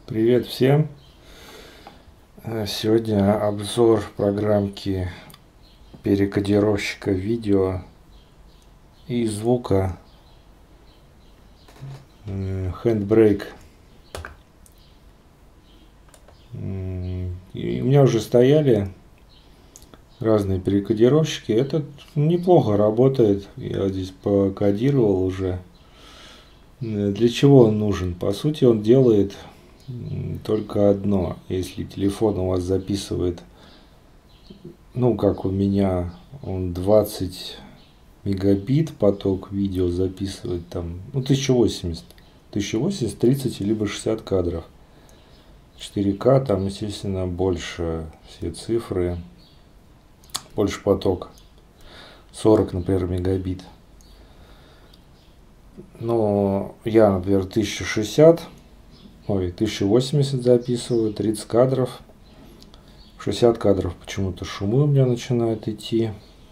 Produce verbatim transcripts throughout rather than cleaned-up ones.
Привет всем! Сегодня обзор программки перекодировщика видео и звука Handbrake. И у меня уже стояли разные перекодировщики. Этот неплохо работает. Я здесь покодировал уже. Для чего он нужен? По сути, он делает только одно. Если телефон у вас записывает, ну как у меня, он двадцать мегабит поток видео записывает, там, ну тысяча восемьдесят, тысяча восемьдесят, тридцать либо шестьдесят кадров. четыре ка там, естественно, больше все цифры, больше поток, сорок, например, мегабит. Но я, например, тысяча шестьдесят, ой, тысяча восемьдесят записываю, тридцать кадров, шестьдесят кадров почему-то шумы у меня начинают идти.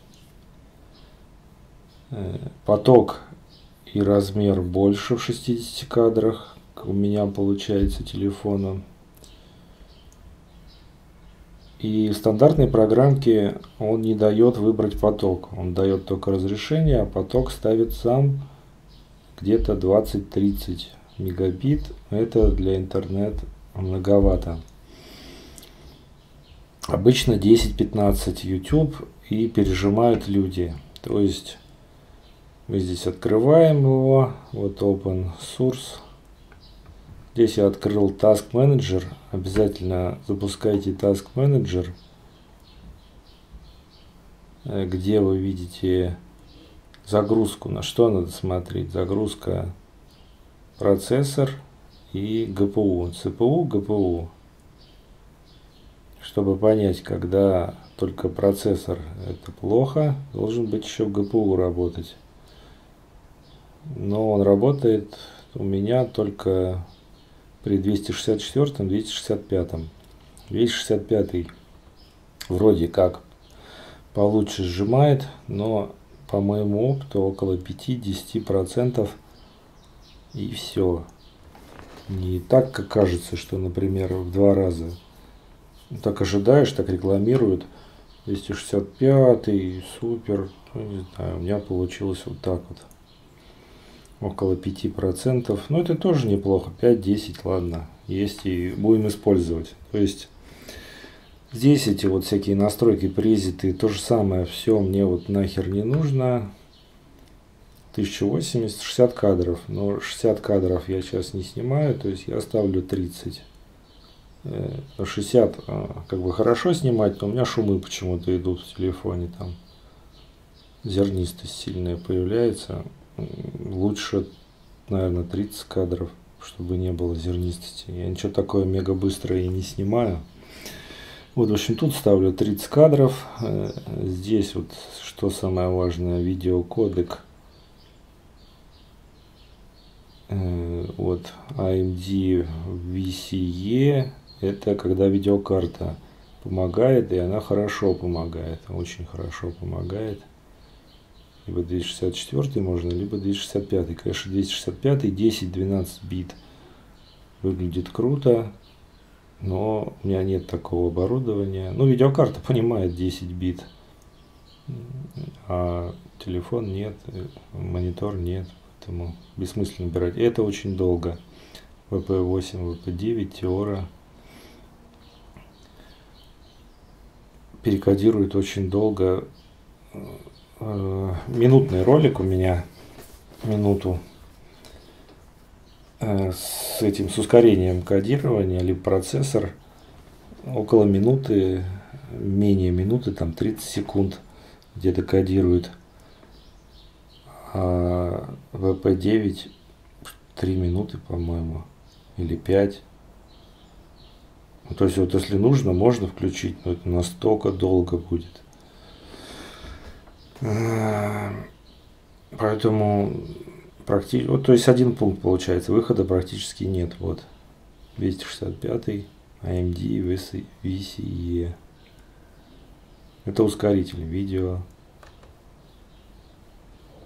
Поток и размер больше в шестидесяти кадрах у меня получается телефона. И в стандартной программке он не дает выбрать поток, он дает только разрешение, а поток ставит сам где-то двадцать-тридцать мегабит. Это для интернета многовато. Обычно десять-пятнадцать YouTube и пережимают люди. То есть мы здесь открываем его, вот Open Source. Здесь я открыл Task Manager. Обязательно запускайте Task Manager, где вы видите загрузку. На что надо смотреть? Загрузка процессор и джи пи ю. си пи ю, джи пи ю. Чтобы понять, когда только процессор, это плохо, должен быть еще джи пи ю работать. Но он работает у меня только при двести шестьдесят четвёртом, двести шестьдесят пятом. двести шестьдесят пятый вроде как получше сжимает, но по моему опыту около пяти-десяти процентов и все. Не так, как кажется, что, например, в два раза. Так ожидаешь, так рекламируют. двести шестьдесят пятый, супер. Ну, не знаю, у меня получилось вот так вот. Около пяти процентов. Но это тоже неплохо. пять-десять, ладно. Есть и будем использовать. То есть здесь эти вот всякие настройки, презеты, то же самое. Все мне вот нахер не нужно. тысяча восемьдесят, шестьдесят кадров. Но шестьдесят кадров я сейчас не снимаю. То есть я ставлю тридцать. шестьдесят как бы хорошо снимать, но у меня шумы почему-то идут в телефоне. Там зернистость сильная появляется. Лучше, наверное, тридцать кадров, чтобы не было зернистости. Я ничего такое мега быстрое и не снимаю. Вот, в общем, тут ставлю тридцать кадров. Здесь вот, что самое важное, видеокодек. Вот, эй эм ди ви си и. Это когда видеокарта помогает, и она хорошо помогает. Очень хорошо помогает. Либо двести шестьдесят четыре можно, либо двести шестьдесят пять. Конечно, двести шестьдесят пять десять-двенадцать бит выглядит круто, но у меня нет такого оборудования. Ну, видеокарта понимает десять бит, а телефон нет, монитор нет, поэтому бессмысленно брать. Это очень долго. ви пи восемь, ви пи девять, Теора перекодирует очень долго. Минутный ролик у меня, минуту, с этим, с ускорением кодирования, либо процессор, около минуты, менее минуты, там тридцать секунд где-то кодирует, а ви пи девять три минуты, по-моему, или пять. То есть вот если нужно, можно включить, но это настолько долго будет. Поэтому практически, вот, то есть один пункт получается, выхода практически нет. Вот двести шестьдесят пять эй эм ди ви си и. Это ускоритель видео,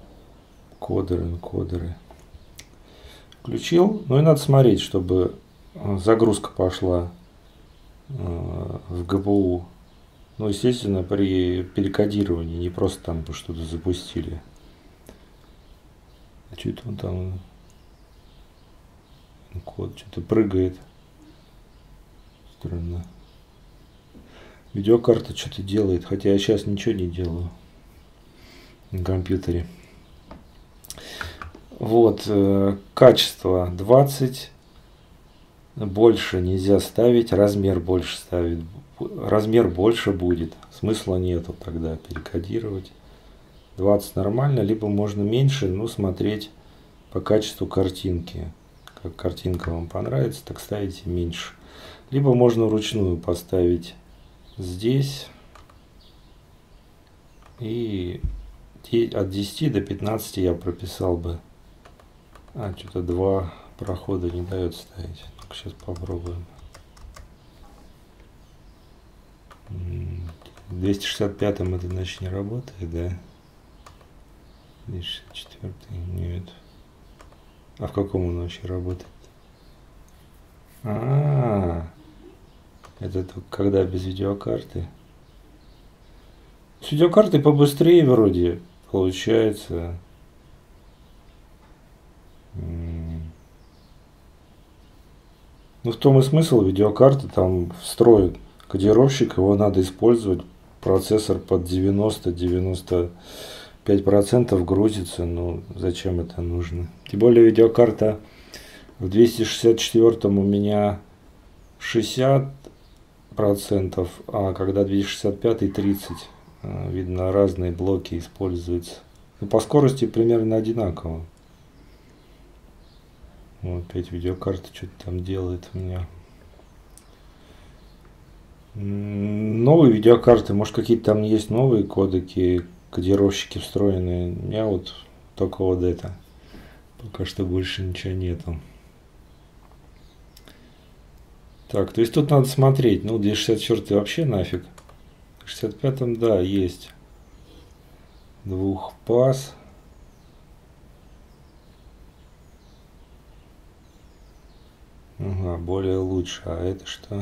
кодеры, энкодеры. Включил, ну и надо смотреть, чтобы загрузка пошла в ГПУ. Ну, естественно, при перекодировании, не просто там что-то запустили. А что-то он там код что-то прыгает. Странно. Видеокарта что-то делает, хотя я сейчас ничего не делаю на компьютере. Вот, э, качество двадцать. Больше нельзя ставить, размер больше ставить. Размер больше будет, смысла нету тогда перекодировать. двадцать нормально, либо можно меньше, но смотреть по качеству картинки. Как картинка вам понравится, так ставите меньше. Либо можно вручную поставить здесь и от десяти до пятнадцати я прописал бы. А, что-то два прохода не дает ставить. Так, сейчас попробуем. В двести шестьдесят пятом это, значит, не работает, да? двести шестьдесят четвёртый нет. А в каком он вообще работает? А, -а, -а. Это только когда без видеокарты. С видеокартой побыстрее вроде получается. Ну, в том и смысл, видеокарты там встроен кодировщик, его надо использовать. Процессор под девяносто — девяносто пять процентов грузится, ну зачем это нужно? Тем более видеокарта в двести шестьдесят четвёртом у меня шестьдесят процентов, а когда двести шестьдесят пятый тридцать. Видно, разные блоки используются. Но по скорости примерно одинаково. Вот опять видеокарта что-то там делает у меня. Новые видеокарты, может какие-то там есть новые кодеки, кодировщики встроенные. У меня вот только вот это. Пока что больше ничего нету. Так, то есть тут надо смотреть. Ну, двести шестьдесят четвёртый вообще нафиг. В шестьдесят пятом, да, есть. Двухпас. Ага, более лучше. А это что?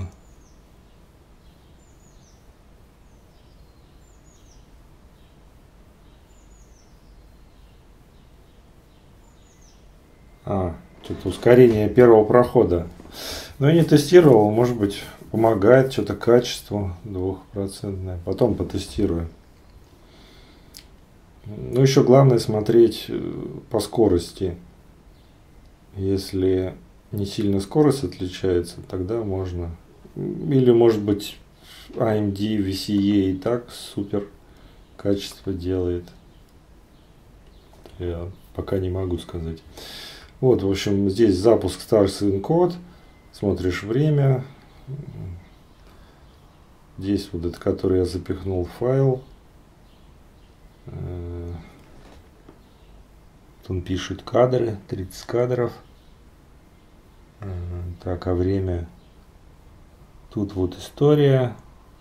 А, тут ускорение первого прохода. Но я не тестировал, может быть, помогает что-то качество двухпроцентное. Потом потестирую. Ну, еще главное смотреть по скорости. Если не сильно скорость отличается, тогда можно. Или, может быть, эй эм ди ви си и и так супер качество делает. Я пока не могу сказать. Вот, в общем, здесь запуск Stars Encode. Смотришь время. Здесь вот это, который я запихнул файл. Он пишет кадры, тридцать кадров. Так, а время? Тут вот история.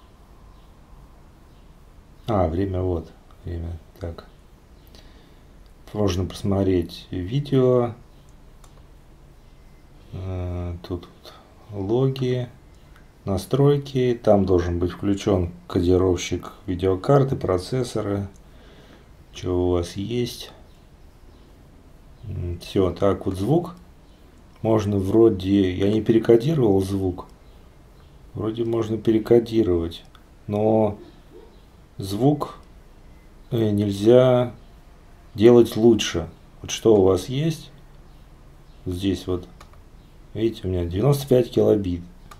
А, время вот. Время. Так. Можно посмотреть видео. Тут вот логи, настройки. Там должен быть включен кодировщик видеокарты, процессора. Что у вас есть? Все, так вот звук. Можно вроде, я не перекодировал звук. Вроде можно перекодировать. Но звук нельзя делать лучше. Вот что у вас есть? Здесь вот. Видите, у меня девяносто пять килобит.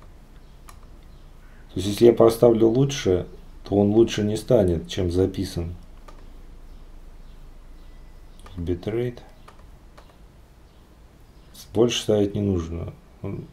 То есть, если я поставлю лучше, то он лучше не станет, чем записан. Битрейт. Больше ставить не нужно. Он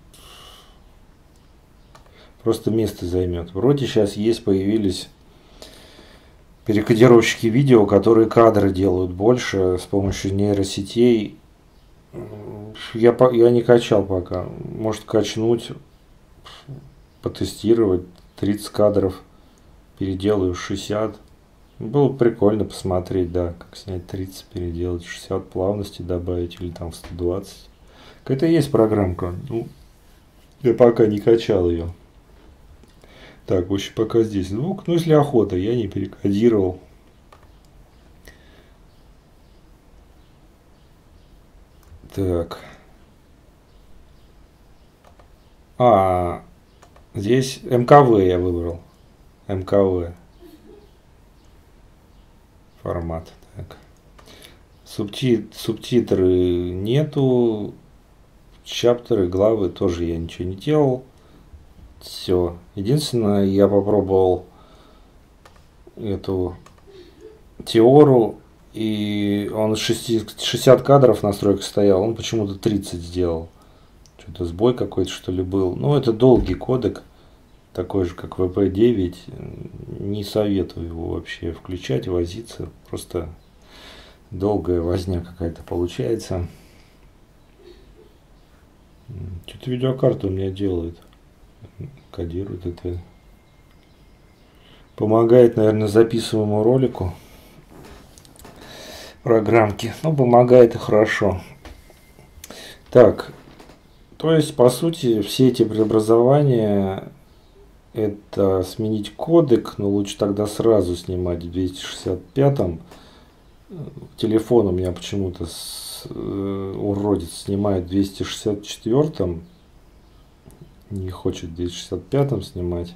просто место займет. Вроде сейчас есть, появились перекодировщики видео, которые кадры делают больше с помощью нейросетей. Я, я не качал пока. Может качнуть, потестировать. тридцать кадров переделаю шестьдесят. Было бы прикольно посмотреть, да, как снять тридцать, переделать шестьдесят, плавности добавить или там сто двадцать. Какая-то есть программка. Ну, Я пока не качал ее. Так, в общем, пока здесь звук. Ну, если охота, я не перекодировал. Так. А, здесь эм ка вэ я выбрал. эм ка вэ. Формат. Так. Субтит, субтитры нету. Чаптеры, главы тоже я ничего не делал. Все. Единственное, я попробовал эту Теору, и он шестьдесят кадров в настройках стоял, он почему-то тридцать сделал. Что-то сбой какой-то, что ли, был. Ну, это долгий кодек, такой же, как вэ пэ девять. Не советую его вообще включать, возиться. Просто долгая возня какая-то получается. Что-то видеокарта у меня делает. Кодирует это. Помогает, наверное, записываемому ролику. Программки. Ну, помогает и хорошо. Так. То есть, по сути, все эти преобразования — это сменить кодек, но лучше тогда сразу снимать в двести шестьдесят пятом. Телефон у меня почему-то с, э, уродец снимает в двести шестьдесят четвёртом, не хочет в двести шестьдесят пятом снимать.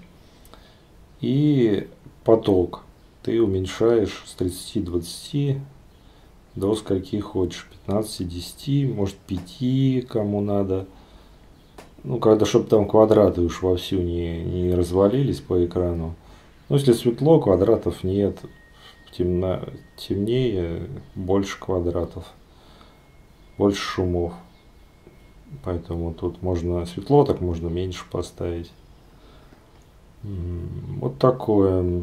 И поток ты уменьшаешь с тридцати двадцати до скольки хочешь, пятнадцати десяти, может пяти, кому надо. Ну, когда, чтобы там квадраты уж вовсю не, не развалились по экрану. Ну, если светло, квадратов нет. Темно, темнее, больше квадратов. Больше шумов. Поэтому тут можно светло, так можно меньше поставить. Вот такое.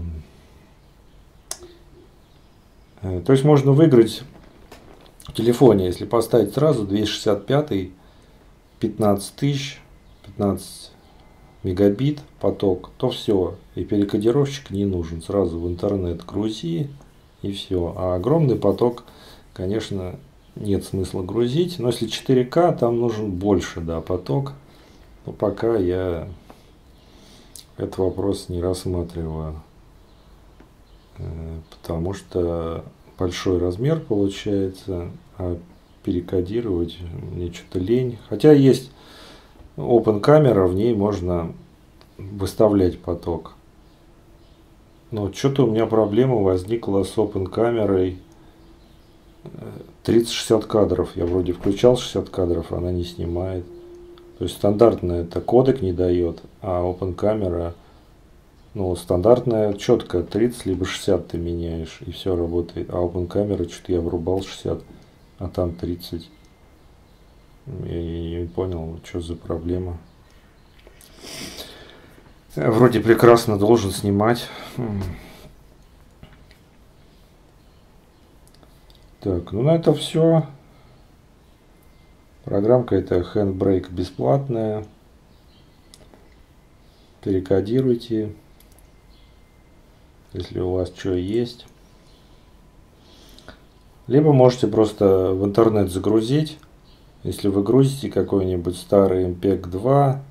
То есть можно выиграть в телефоне, если поставить сразу двести шестьдесят пятый, пятнадцать тысяч, пятнадцать мегабит поток, то все, и перекодировщик не нужен, сразу в интернет грузи и все. А огромный поток, конечно, нет смысла грузить, но если четыре ка, там нужен больше, да, поток. Но пока я этот вопрос не рассматриваю, потому что большой размер получается, а перекодировать мне что-то лень. Хотя есть Open камера, в ней можно выставлять поток. Но что-то у меня проблема возникла с Open камерой. тридцать шестьдесят кадров. Я вроде включал шестьдесят кадров, она не снимает. То есть стандартная это кодек не дает, а Open камера, ну, стандартная четко тридцать либо шестьдесят ты меняешь, и все работает. А Open камера, что-то я врубал шестьдесят, а там тридцать. Я не понял, что за проблема. Я вроде прекрасно должен снимать. Так, ну на это все. Программка это Handbrake бесплатная. Перекодируйте, если у вас что есть. Либо можете просто в интернет загрузить. Если вы грузите какой-нибудь старый эм пег два,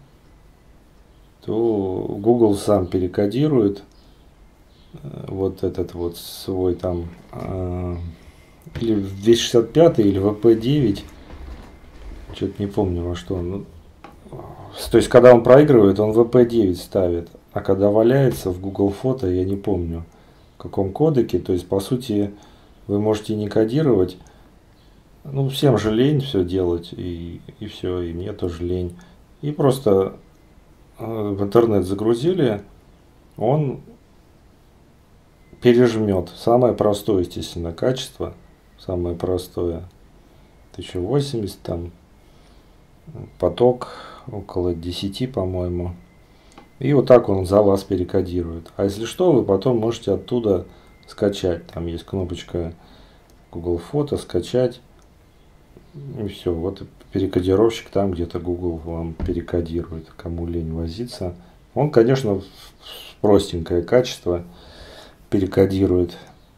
то Google сам перекодирует вот этот вот свой там или в двести шестьдесят пятый, или в вэ пэ девять. Что-то не помню во что он. То есть, когда он проигрывает, он вэ пэ девять ставит. А когда валяется в Google фото, я не помню в каком кодеке. То есть, по сути, вы можете не кодировать. Ну, всем же лень все делать, и, и все, и мне тоже лень. И просто в интернет загрузили, он пережмет. Самое простое, естественно, качество. Самое простое. тысяча восемьдесят там. Поток около десяти, по-моему. И вот так он за вас перекодирует. А если что, вы потом можете оттуда скачать. Там есть кнопочка Google фото, скачать. И все, вот перекодировщик там где-то Google вам перекодирует, кому лень возиться. Он, конечно, в простенькое качество перекодирует,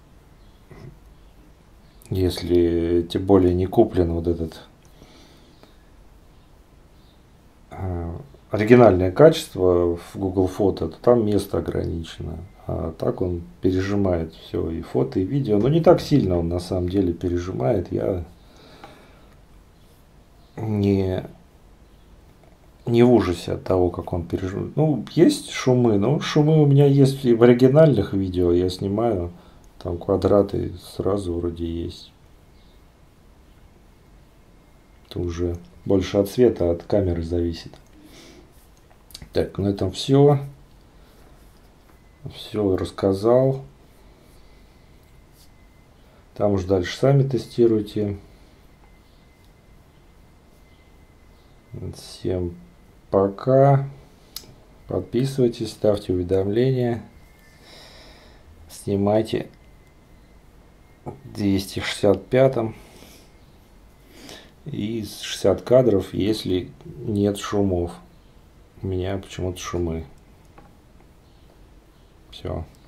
если тем более не куплен вот этот оригинальное качество в Google Фото, то там место ограничено. А так он пережимает все, и фото, и видео. Но не так сильно он на самом деле пережимает. Я не, не в ужасе от того, как он пережимает. Ну, есть шумы, но шумы у меня есть и в оригинальных видео. Я снимаю, там квадраты сразу вроде есть. Это уже больше от цвета, от камеры зависит. Так, на этом все. Все рассказал. Там уж дальше сами тестируйте. Всем пока. Подписывайтесь, ставьте уведомления. Снимайте в двести шестьдесят пятом. И шестьдесят кадров, если нет шумов. У меня почему-то шумы. Все.